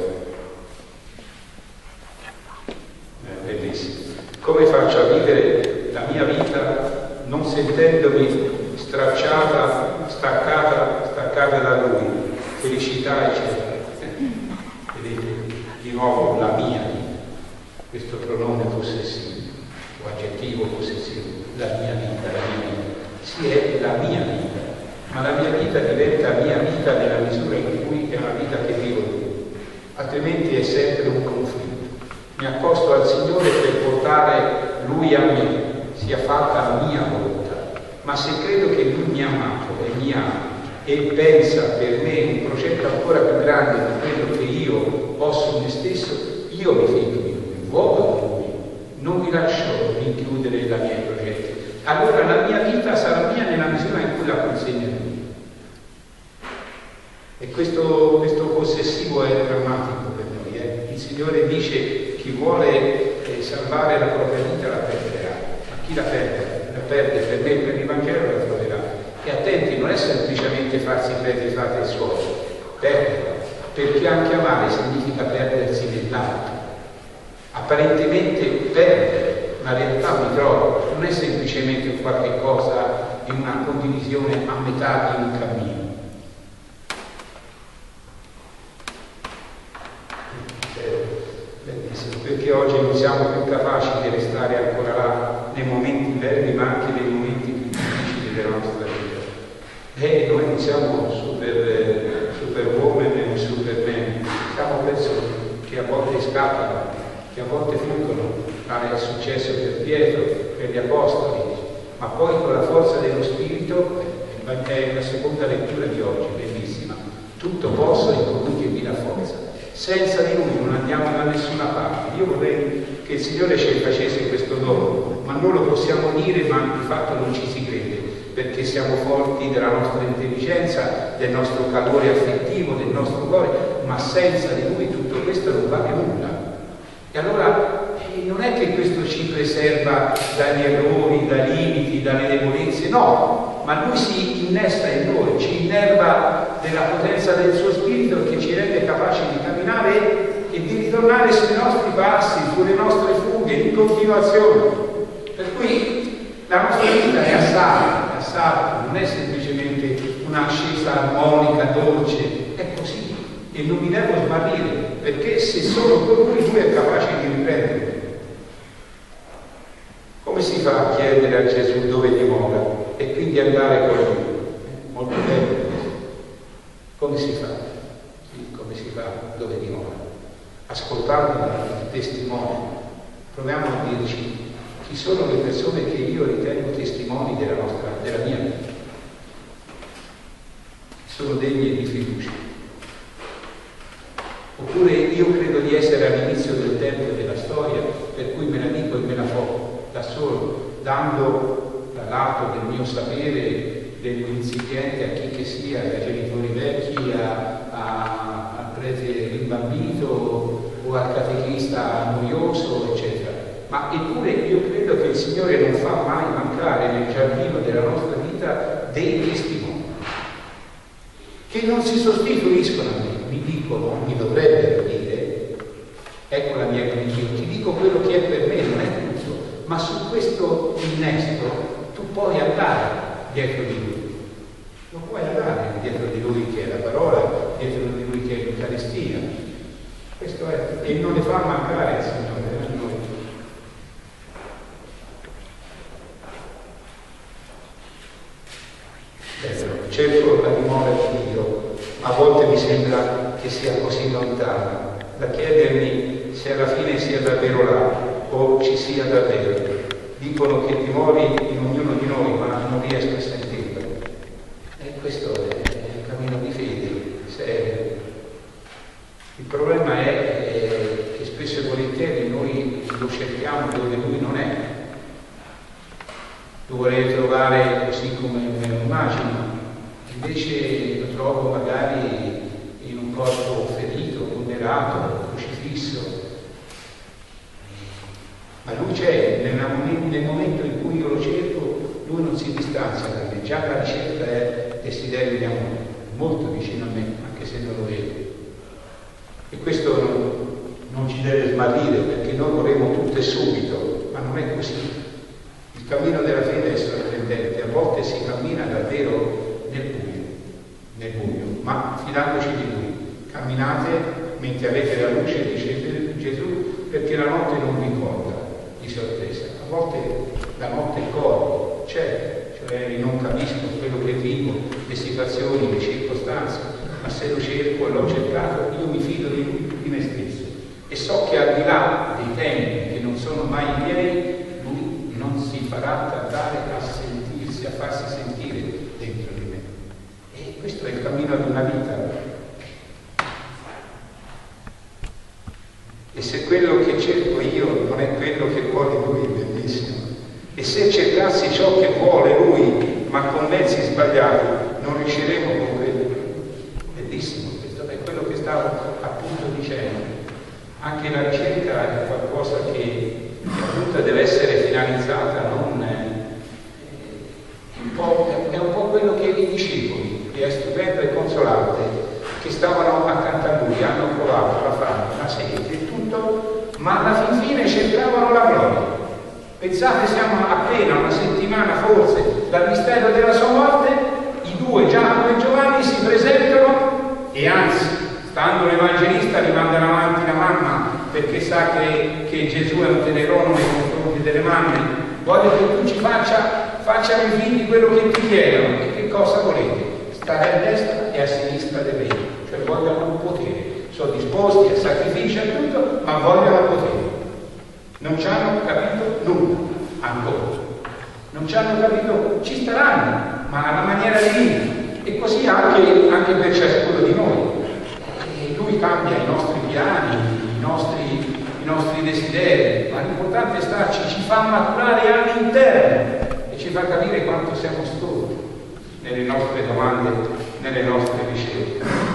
Bellissimo. Come faccio a vivere la mia vita non sentendomi stracciata, staccata da Lui, felicità, eccetera. Vedete, di nuovo la mia vita, questo pronome possessivo, o aggettivo possessivo, la mia vita. Sì, è la mia vita, ma la mia vita diventa mia vita nella misura in cui è una vita che vivo io, altrimenti è sempre un conflitto. Mi accosto al Signore per portare Lui a me, sia fatta la mia volontà, ma se credo che Lui mi ha amato e mi ama e pensa per me un progetto ancora più grande di quello che io posso in me stesso, io mi fido di Lui, vuoto di Lui, non mi lascio rinchiudere nei miei progetti. Allora la mia vita sarà mia nella misura in cui la consegna Lui. E questo possessivo è drammatico per noi. Il Signore dice: chi vuole salvare la propria vita la perderà, ma chi la perde per me e per il Vangelo la troverà. E attenti, non è semplicemente farsi perdere i frati e suori, perderla, perché anche amare significa perdersi nell'altro. Apparentemente perdere, ma in realtà mi trovo, non è semplicemente un qualche cosa in una condivisione a metà di un cammino. Perché oggi non siamo più capaci di restare ancora là nei momenti belli, ma anche nei momenti più difficili della nostra vita. Noi non siamo superwoman e superman, siamo persone che a volte scappano, che a volte fuggono. È successo per Pietro, per gli Apostoli, ma poi con la forza dello Spirito, è la seconda lettura di oggi, bellissima. Tutto posso in colui che mi dà forza. Senza di Lui non andiamo da nessuna parte. Io vorrei che il Signore ci facesse questo dono, ma non lo possiamo dire, ma di fatto non ci si crede, perché siamo forti della nostra intelligenza, del nostro calore affettivo, del nostro cuore, ma senza di Lui tutto questo non vale nulla. E allora non è che questo ci preserva dagli errori, dai limiti, dalle debolezze, no, ma Lui si innesta in noi, ci innerva della potenza del suo Spirito che ci rende capaci di camminare e di ritornare sui nostri passi, sulle nostre fughe, in continuazione. Per cui la nostra vita è assalto, non è semplicemente un'ascesa armonica, dolce, è così. E non mi devo smarrire, perché se sono con Lui è capace di riprendermi. Come si fa a chiedere a Gesù dove dimora e quindi andare con Lui? Molto bello. Come si fa? Sì, come si fa dove dimora? Ascoltando il testimone. Proviamo a dirci chi sono le persone che io ritengo testimoni della mia vita. Sono degne di fiducia. Oppure io credo di essere all'inizio del tempo della storia, per cui me la dico e me la fo da solo, dando dal lato del mio sapere, dell'insipiente a chi che sia, dai genitori vecchi al prete rimbalzato va al catechista noioso, eccetera. Ma eppure io credo che il Signore non fa mai mancare nel giardino della nostra vita dei testimoni che non si sostituiscono a me, mi dicono, mi dovrebbero dire, ecco la mia religione, ti dico quello che è per me, non è tutto, ma su questo innesto tu puoi andare dietro di lui, non puoi andare dietro di lui che è la parola, dietro di lui che è l'Eucaristia, questo è, e non le fa mancare il Signore a noi. Cerco la dimora di Dio, a volte mi sembra che sia così lontana, da chiedermi se alla fine sia davvero là o ci sia davvero. Dicono che dimori in ognuno di noi, ma non riesco a sentirlo. E questo è il cammino di fede, serio. Il problema è che spesso e volentieri noi lo cerchiamo dove lui non è. Lo vorrei trovare così come me lo immagino. Invece lo trovo magari in un corpo ferito, ponderato, crocifisso. Ma lui c'è, nel momento in cui io lo cerco, lui non si distanzia da me. Già la ricerca è desiderio di amore, molto vicino a me, anche se non lo vedo. E questo non ci deve smarrire, perché noi vorremmo tutto e subito, ma non è così. Il cammino della fede è sorprendente, a volte si cammina davvero nel buio, ma fidandoci di lui. Camminate mentre avete la luce, dice Gesù, perché la notte non vi incontra di sorpresa. A volte la notte corre, c'è, cioè non capisco quello che vivo, le situazioni, le circostanze, ma se lo cerco e l'ho cercato, io mi fido di lui più di me stesso. E so che al di là dei tempi che non sono mai i miei, lui non si farà tardare a sentirsi, a farsi sentire dentro di me. E questo è il cammino di una vita. E se quello che cerco io non è quello che vuole lui, bellissimo. E se cercassi ciò che vuole lui, ma con mezzi sbagliati, non riusciremo con quello. Bellissimo, questo è quello che stavo appunto dicendo. Anche la ricerca è qualcosa che appunto deve essere finalizzata, non è un po' quello che i discepoli, che è stupendo e consolante, che stavano accanto a lui, hanno provato la fame, la sete e tutto, ma alla fine cercavano la gloria. Pensate, siamo appena una settimana forse dal mistero della sua morte, i due, Giacomo e Giovanni, si presentano e anzi, stando l'Evangelista, li manda avanti la mamma, perché sa che Gesù è un tenerone nei confronti delle mamme. Voglio che tu ci faccia ai figli quello che ti chiedono. E che cosa volete? Stare a destra e a sinistra del regno, cioè vogliono un potere. Sono disposti a sacrifici e tutto, ma vogliono potere. Non ci hanno capito nulla, ancora. Non ci hanno capito, ci staranno, ma alla maniera divina. E così anche per ciascuno di noi. E lui cambia i nostri piani, i nostri desideri, ma l'importante è starci, ci fa maturare all'interno e ci fa capire quanto siamo storti nelle nostre domande, nelle nostre ricerche.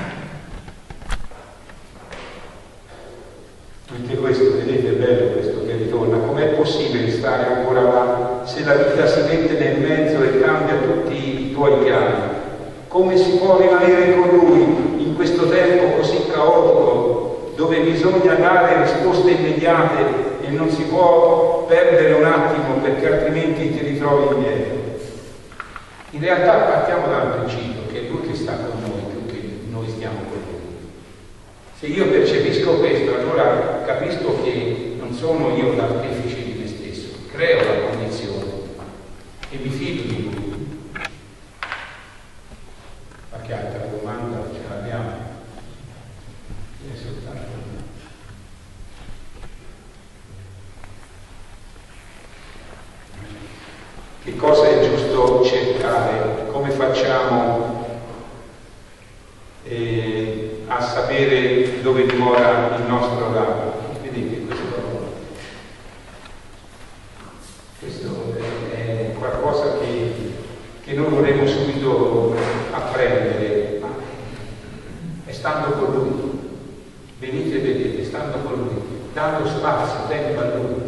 Anche questo, vedete, è bello questo che ritorna. Com'è possibile stare ancora là se la vita si mette nel mezzo e cambia tutti i tuoi piani? Come si può rimanere con lui in questo tempo così caotico, dove bisogna dare risposte immediate e non si può perdere un attimo perché altrimenti ti ritrovi indietro? In realtà partiamo dal principio che è lui che sta con noi più che noi stiamo con lui. Se io percepisco questo, allora capisco che non sono io l'artefice di me stesso, creo la condizione e mi fido di lui. Qualche altra domanda ce l'abbiamo? È soltanto una. Che cosa è giusto cercare? Come facciamo a sapere dove dimora il nostro rabbio? Vedete questo è qualcosa che noi vorremmo subito apprendere, ma è stando con lui. Venite e vedete, stando spazio, tempo a Lui.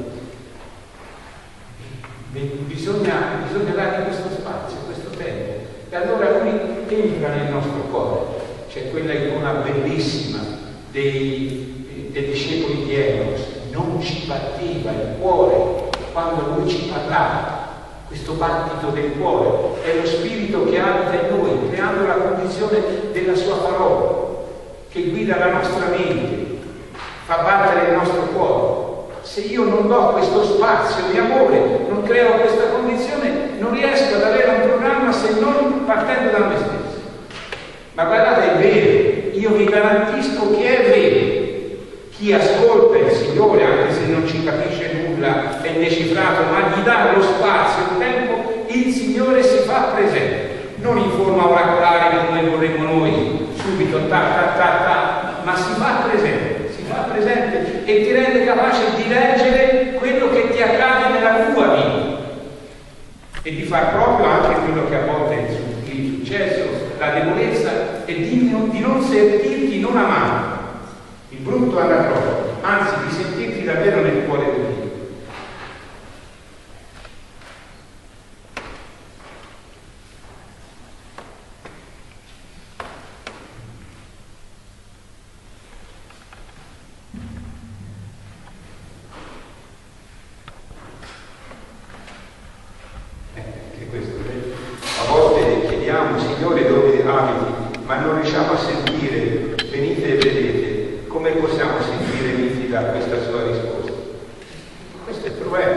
Bisogna dargli questo spazio, questo tempo. E allora Lui entra nel nostro cuore. C'è quella icona bellissima dei discepoli di Enos. Non ci batteva il cuore quando Lui ci parlava. Questo battito del cuore è lo Spirito che abita in noi, creando la condizione della Sua parola, che guida la nostra mente, fa battere il nostro cuore. Se io non do questo spazio di amore, non creo questa condizione, non riesco ad avere un programma se non partendo da me stesso. Ma guardate, è vero, io vi garantisco che è vero. Chi ascolta il Signore, anche se non ci capisce nulla, è indecifrato, ma gli dà lo spazio, il tempo, il Signore si fa presente. Non in forma oracolare come vorremmo noi, subito, ma si fa presente e ti rende capace di leggere quello che ti accade nella tua vita e di far proprio anche quello che a volte è il successo, la debolezza, e di non sentirti non amato. Il brutto anagrafico, anzi di sentirti davvero nel cuore di Dio. Anche questo, a volte chiediamo, Signore, dove abiti, ma non riusciamo a sentire, venite e vedete. Come possiamo sentire nitida questa sua risposta? Questo è il problema.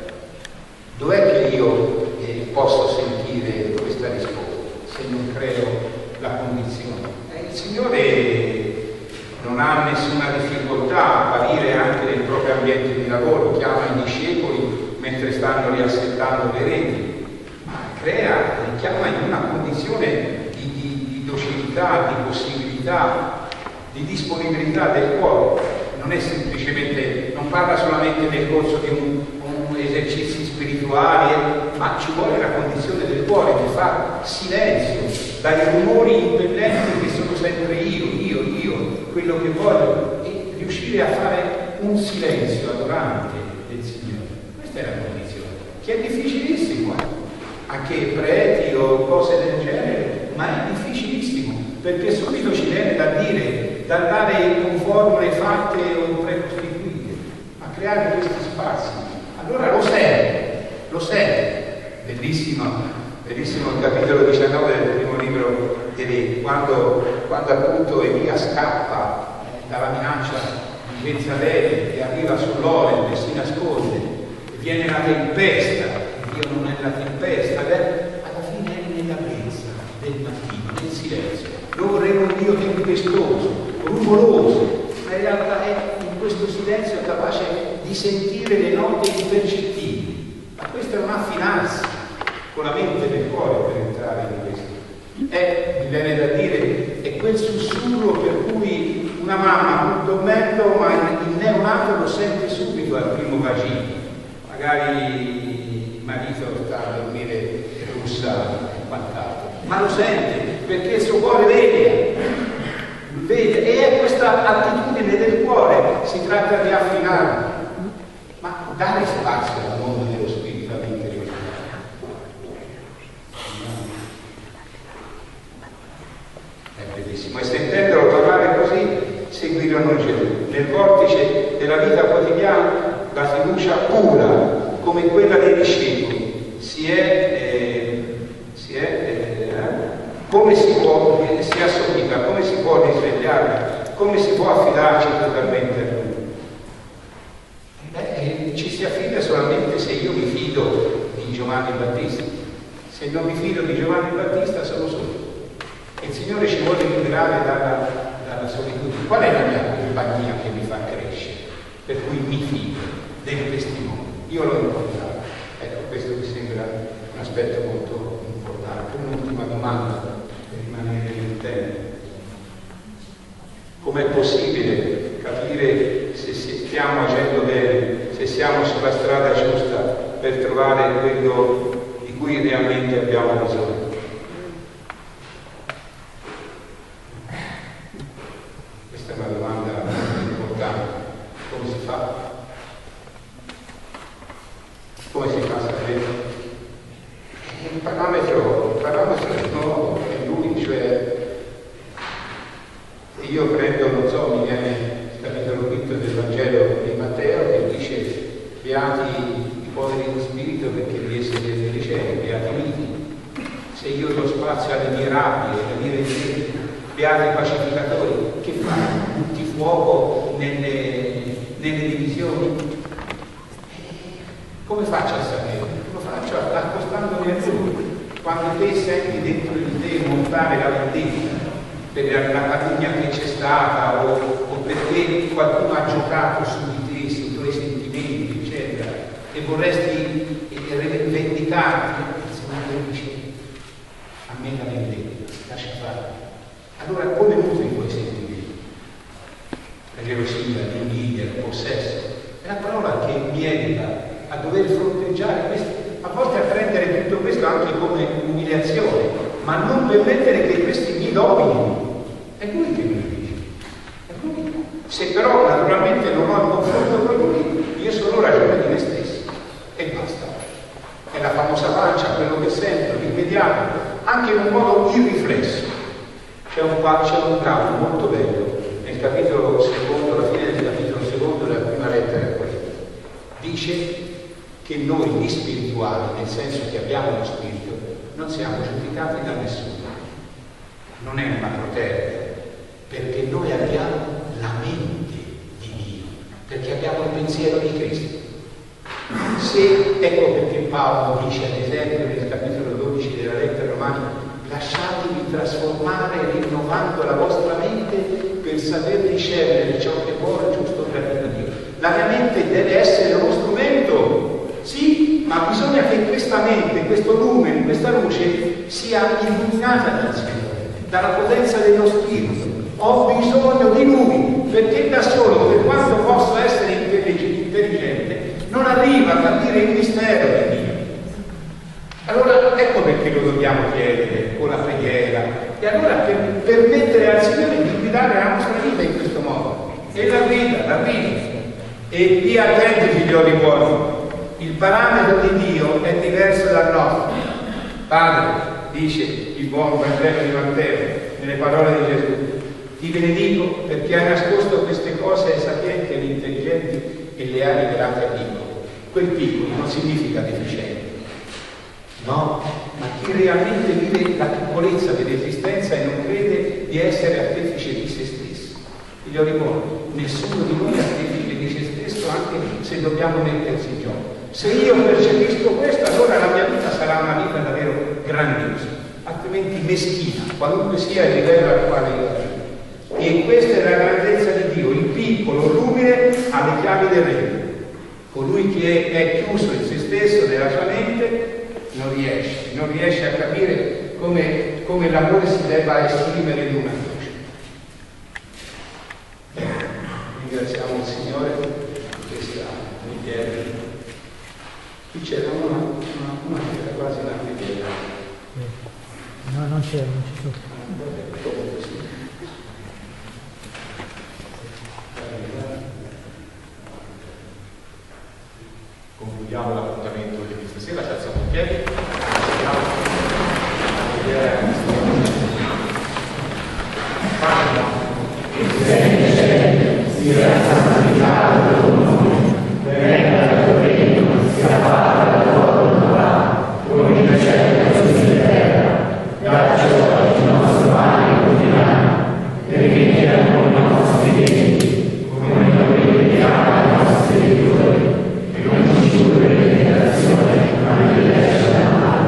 Dov'è che io posso sentire questa risposta se non creo la condizione? Il Signore non ha nessuna difficoltà a apparire anche nel proprio ambiente di lavoro, chiama i discepoli mentre stanno riassettando le reti, ma li chiama in una condizione di docilità, di possibilità, di disponibilità del cuore. Non è semplicemente, non parla solamente nel corso di un esercizi spirituali, ma ci vuole la condizione del cuore di fare silenzio dai rumori impellenti che sono sempre io, quello che voglio, e riuscire a fare un silenzio adorante del Signore. Questa è la condizione, che è difficilissimo, anche preti o cose del genere, ma è difficilissimo, perché subito ci viene da dire, da dare con formule fatte o precostituite, ma creare questi spazi. Allora lo sente. Bellissimo il capitolo 19 del primo libro di Re, quando appunto Elia scappa dalla minaccia di Jezabele e arriva sull'Oreb e si nasconde, e viene la tempesta, e Dio non è la tempesta, alla fine è nella brezza del mattino, nel silenzio. Loro vorremmo un Dio tempestoso, rumoroso, ma in realtà è in questo silenzio capace di sentire le note impercettibili. Ma questo è un affinarsi con la mente del cuore per entrare in questo. Mi viene da dire, è quel sussurro per cui una mamma un dormendo, ma il neonato lo sente subito al primo bacino. Magari il marito sta a dormire e russa e quant'altro, ma lo sente perché il suo cuore vede, e è questa attitudine del cuore, si tratta di affinarlo, ma dare spazio al mondo dello spirito all'interiore. È bellissimo, e sentendolo parlare così seguirono Gesù. Nel vortice della vita quotidiana la fiducia pura come quella dei discepoli come si può, si è assopita, come si può risvegliare, come si può affidarci totalmente a Lui. Ci si affida solamente se io mi fido di Giovanni Battista. Se non mi fido di Giovanni Battista sono solo. E il Signore ci vuole liberare dalla solitudine. Qual è la mia compagnia che mi fa crescere? Per cui mi fido del testimone. Io l'ho incontrato. Ecco, questo mi sembra un aspetto molto importante. Un'ultima domanda per rimanere nel tempo. Com'è possibile capire se stiamo agendo bene, se siamo sulla strada giusta per trovare quello di cui realmente abbiamo bisogno? Questa è una domanda importante. Come si fa? vie rabbie, la vie vendetta, beati pacificatori, che fanno? Butti fuoco nelle divisioni? Come faccio a sapere? Lo faccio accostandomi a lui. Quando te senti dentro di te montare la vendetta per la calunnia che c'è stata o perché qualcuno ha giocato su di te, sui tuoi sentimenti, eccetera, e vorresti vendicarti, il Signore dice: a me la vendetta, lascia fare. Allora come nutri i tuoi sentimenti? La gelosia, l'invidia, il possesso. È la parola che mi educa a dover fronteggiare questo, a volte a prendere tutto questo anche come umiliazione, ma non permettere che questi mi dominino. È lui che me lo dice. È lui. Se però naturalmente non ho il confronto con lui, io sono ragione di me stesso. E basta. È la famosa pancia, quello che sento, l'immediato, anche in un modo irriflesso. C'è un brano molto bello, nel capitolo secondo, alla fine del capitolo secondo della prima lettera a Corinto. Dice che noi gli spirituali, nel senso che abbiamo lo spirito, non siamo giudicati da nessuno. Non è una protervia, perché noi abbiamo la mente di Dio, perché abbiamo il pensiero di Cristo. Se, ecco perché Paolo dice ad esempio nel capitolo 12 della lettera Romani: lasciatevi trasformare rinnovando la vostra mente per saper discernere ciò che è buono, giusto, gradito a Dio. La mia mente deve essere uno strumento, sì, ma bisogna che questa mente, questo lume, questa luce sia illuminata dal Signore, dalla potenza dello Spirito. Ho bisogno di Lui, perché da solo, per quanto possa essere intelligente, non arriva a capire il mistero di Dio. Allora ecco perché lo dobbiamo chiedere con la preghiera, e allora per permettere al Signore di guidare la nostra vita in questo modo. E la guida. E lì attenti, figlioli buoni, il parametro di Dio è diverso dal nostro. Padre, dice il buon Vangelo di Matteo, nelle parole di Gesù: ti benedico perché hai nascosto queste cose ai sapienti e agli intelligenti e le hai rivelate a piccoli. Quel piccolo non significa deficiente, no, ma chi realmente vive la piccolezza dell'esistenza e non crede di essere artefice di se stesso. Figlioli buoni, nessuno di noi è artefice di se stesso, anche se dobbiamo mettersi in gioco. Se io percepisco questo, allora la mia vita sarà una vita davvero grandiosa, altrimenti meschina, qualunque sia il livello al quale io arrivo. E questa è la grandezza di Dio: il piccolo lumine ha le chiavi del regno. Colui che è chiuso in se stesso, nella sua mente, non riesce a capire come l'amore si debba esprimere in una voce. Ringraziamo il Signore per questa preghiera. Qui c'era una che era quasi una preghiera. No, non c'è stato. Concludiamo l'appuntamento di questa sera, ci alziamo in piedi. Sia santificato il tuo nome, venga il tuo regno, sia fatta la tua volontà, come in cielo così in terra. Dacci oggi il nostro pane quotidiano, e rimetti a noi i nostri debiti, come noi rimettiamo ai nostri debitori, e non ci indurre in tentazione, ma liberaci dal male.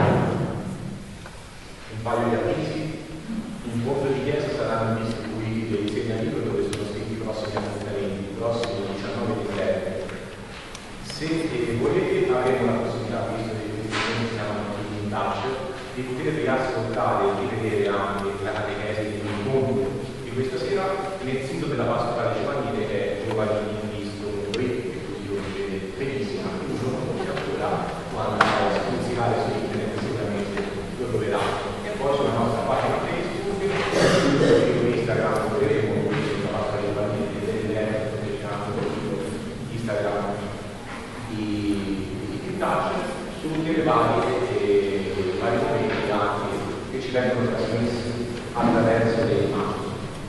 Un paio di avvisi. In fondo di chiesa saranno distribuiti dei segnalibri dove sono scritti i prossimi appuntamenti, il prossimo 19 dicembre. Se volete, avremo la possibilità, visto che noi siamo in touch, di poter riascoltare e rivedere anche la catechesi di incontro di questa sera nel sito della pastorale giovanile, che è Giovanni in Cristo, che così lo vedete benissimo, anche un giorno come ancora, quando scrivere su internet sicuramente lo troverà. E poi sulla nostra pagina Facebook, su Instagram troveremo la nostra giovanile Instagram di Touch, su tutte le vari momenti anche che ci vengono trasmessi attraverso le immagini.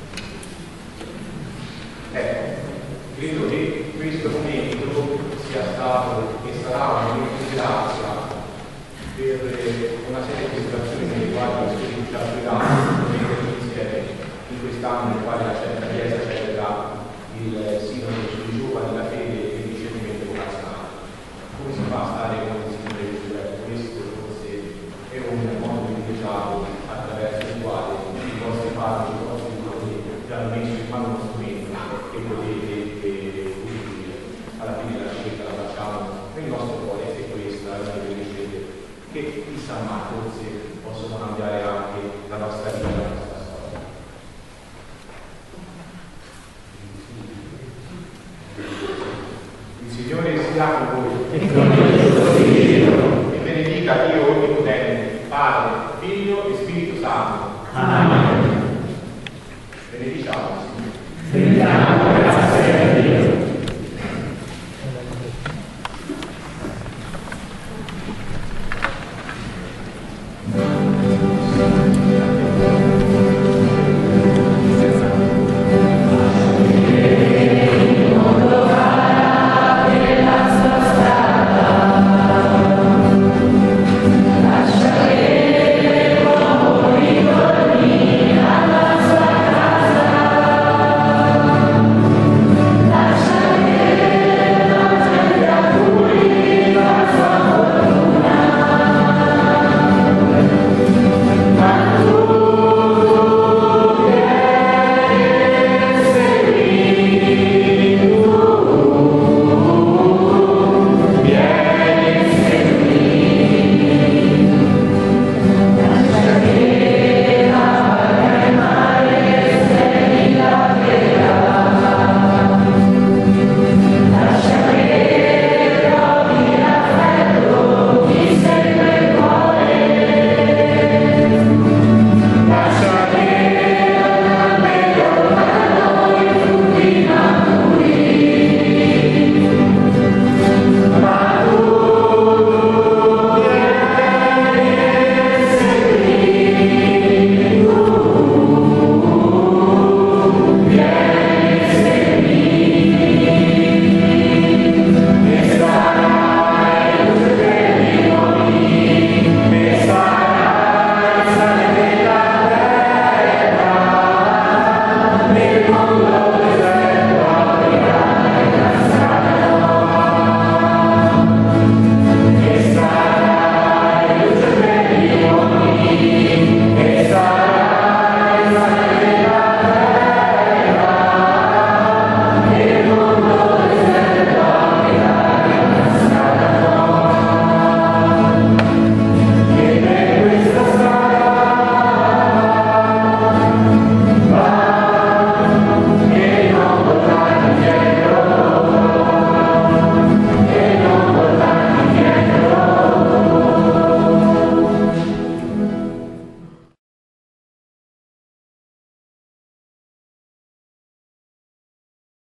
Ecco, credo che questo momento sia stato e sarà un momento di grazia per una serie di situazioni nelle quali la spiritualità privata insieme in quest'anno nel quale la Santa Chiesa celebra il Sinodo sui giovani, la fede e il discernimento vocazionale. Come si fa a stare con il Signore Gesù? Questo forse è un modo privilegiato attraverso il quale i vostri padri, i vostri giovani vi hanno messo in mano uno strumento che potete utilizzare. Alla fine la scelta la facciamo nel nostro cuore e questa è una delle scelte che chissà mai forse possono cambiare anche la nostra vita, la nostra storia. Il Signore sia con voi e benedica Dio Onnipotente, Padre, Figlio e Spirito Santo. Amen.